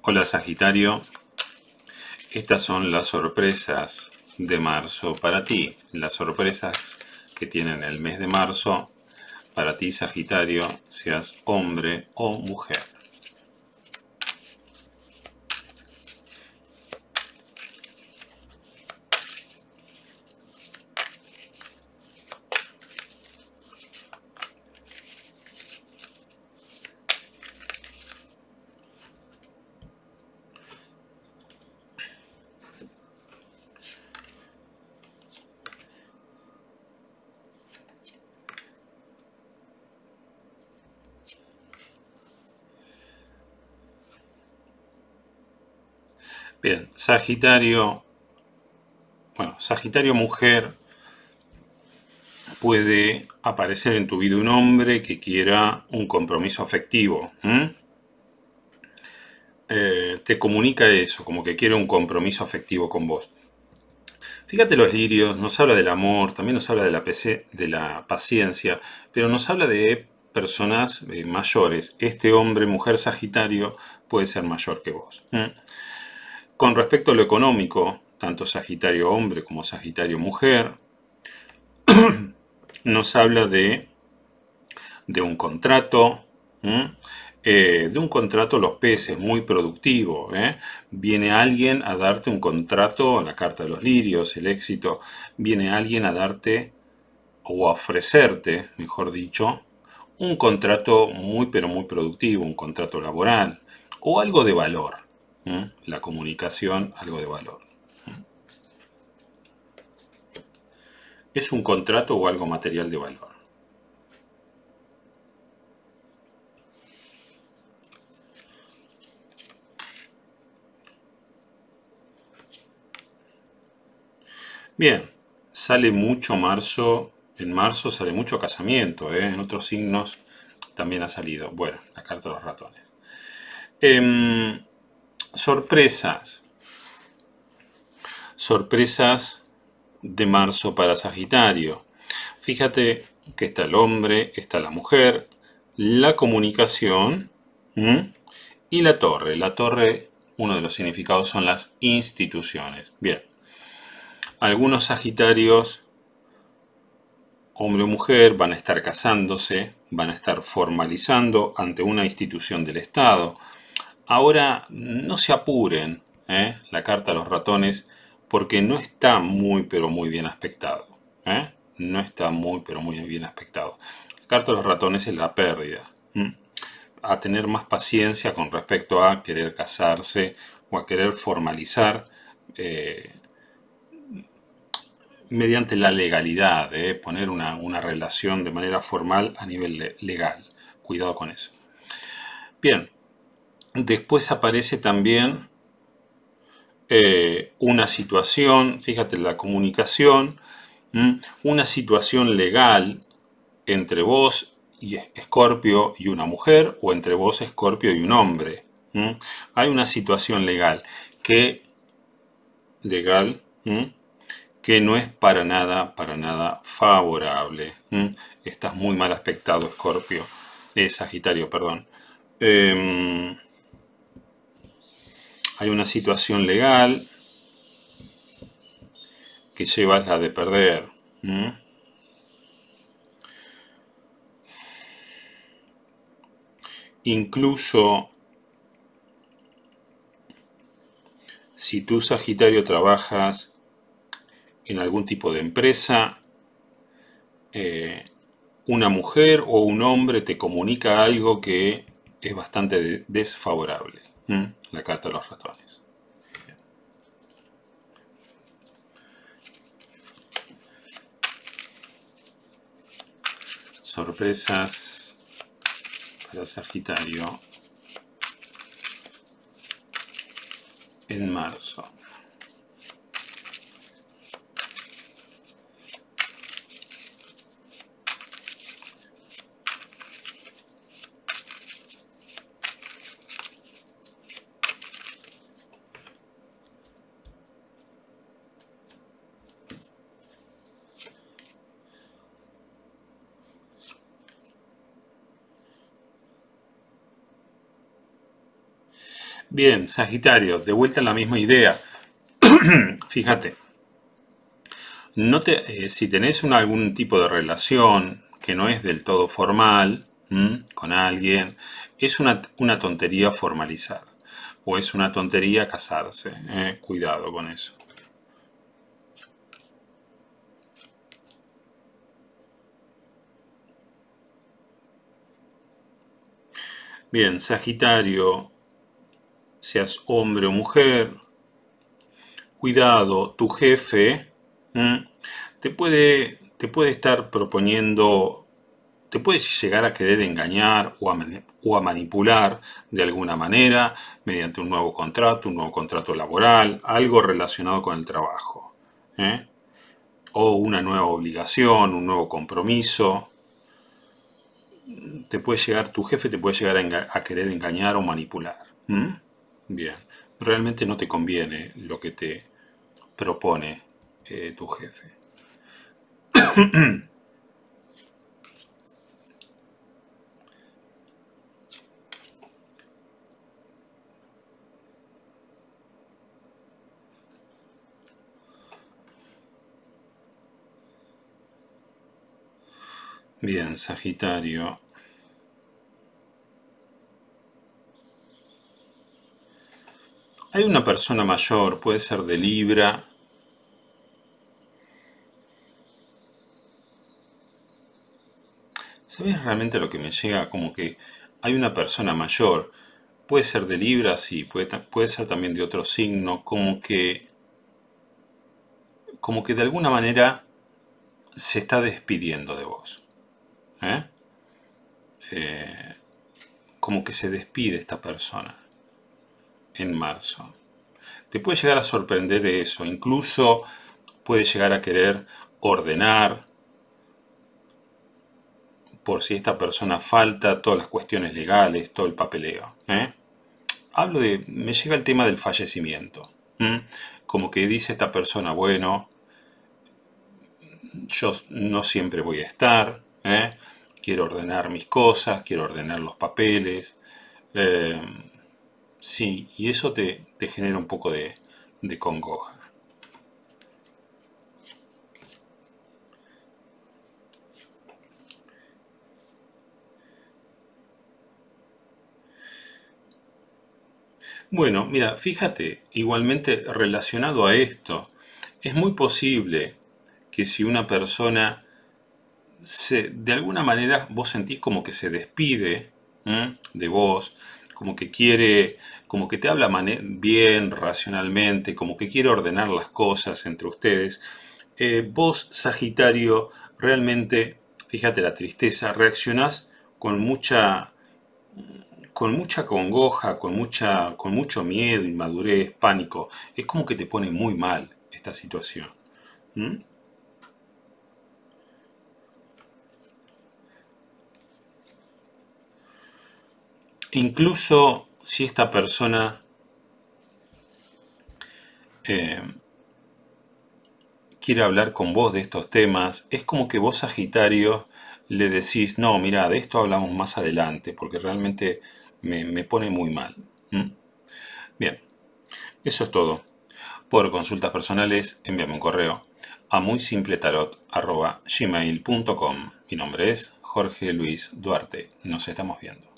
Hola Sagitario, estas son las sorpresas de marzo para ti, las sorpresas que tienen el mes de marzo para ti Sagitario, seas hombre o mujer. Bien, Sagitario, Sagitario mujer, puede aparecer en tu vida un hombre que quiera un compromiso afectivo. Te comunica eso, como que quiere un compromiso afectivo con vos. Fíjate los lirios, nos habla del amor, también nos habla de la paciencia, pero nos habla de personas mayores. Este hombre, mujer Sagitario, puede ser mayor que vos. Con respecto a lo económico, tanto Sagitario hombre como Sagitario mujer, nos habla de un contrato, de un contrato los peces, muy productivo. Viene alguien a darte un contrato, la carta de los lirios, el éxito, viene alguien a darte o a ofrecerte, mejor dicho, un contrato muy pero muy productivo, un contrato laboral o algo de valor. La comunicación, algo de valor. Es un contrato o algo material de valor. Bien, sale mucho marzo. En marzo sale mucho casamiento, en otros signos también ha salido. Bueno, la carta de los ratones. Sorpresas. Sorpresas de marzo para Sagitario. Fíjate que está el hombre, está la mujer, la comunicación y la torre. La torre, uno de los significados son las instituciones. Bien, algunos Sagitarios, hombre o mujer, van a estar casándose, van a estar formalizando ante una institución del Estado. Ahora, no se apuren, la carta de los ratones, porque no está muy pero muy bien aspectado. No está muy pero muy bien aspectado. La carta de los ratones es la pérdida. A tener más paciencia con respecto a querer casarse o a querer formalizar mediante la legalidad, poner una relación de manera formal a nivel legal. Cuidado con eso. Bien, después aparece también una situación, fíjate, la comunicación, una situación legal entre vos y Escorpio y una mujer, o entre vos, Escorpio y un hombre. Hay una situación legal que no es para nada favorable. Estás muy mal aspectado, Escorpio, Sagitario, perdón. Hay una situación legal que llevas la de perder. Incluso si tú, Sagitario, trabajas en algún tipo de empresa, una mujer o un hombre te comunica algo que es bastante desfavorable. La carta de los ratones. Sorpresas para Sagitario en marzo. Bien, Sagitario, de vuelta en la misma idea. Fíjate, si tenés algún tipo de relación que no es del todo formal, con alguien, es una tontería formalizar. O es una tontería casarse. Cuidado con eso. Bien, Sagitario, seas hombre o mujer, cuidado, tu jefe te puede estar proponiendo, te puede llegar a querer engañar o a manipular de alguna manera mediante un nuevo contrato laboral, algo relacionado con el trabajo, ¿eh? O una nueva obligación, un nuevo compromiso. Tu jefe te puede llegar a querer engañar o manipular. Bien, realmente no te conviene lo que te propone tu jefe. Bien, Sagitario. Hay una persona mayor, puede ser de Libra. ¿Sabes realmente lo que me llega? Como que hay una persona mayor. Puede ser de Libra, sí, puede ser también de otro signo. Como que de alguna manera se está despidiendo de vos. ¿eh? Como que se despide esta persona en marzo. Te puede llegar a sorprender eso. Incluso puede llegar a querer ordenar por si esta persona falta, todas las cuestiones legales, todo el papeleo. Me llega el tema del fallecimiento. Como que dice esta persona, bueno, yo no siempre voy a estar, quiero ordenar mis cosas, quiero ordenar los papeles. eh, sí, y eso te genera un poco de congoja. Bueno, mira, fíjate, igualmente relacionado a esto, es muy posible que si una persona de alguna manera vos sentís como que se despide de vos, como que quiere, como que te habla bien, racionalmente, como que quiere ordenar las cosas entre ustedes, vos, Sagitario, realmente, fíjate la tristeza, reaccionás con mucha congoja, con mucho miedo, inmadurez, pánico. Es como que te pone muy mal esta situación. ¿Mm? Incluso si esta persona eh, quiere hablar con vos de estos temas, es como que vos, Sagitario, le decís, no, mira, de esto hablamos más adelante, porque realmente me pone muy mal. ¿Mm? Bien, eso es todo. Por consultas personales, envíame un correo a muysimpletarot@gmail.com. Mi nombre es Jorge Luis Duarte. Nos estamos viendo.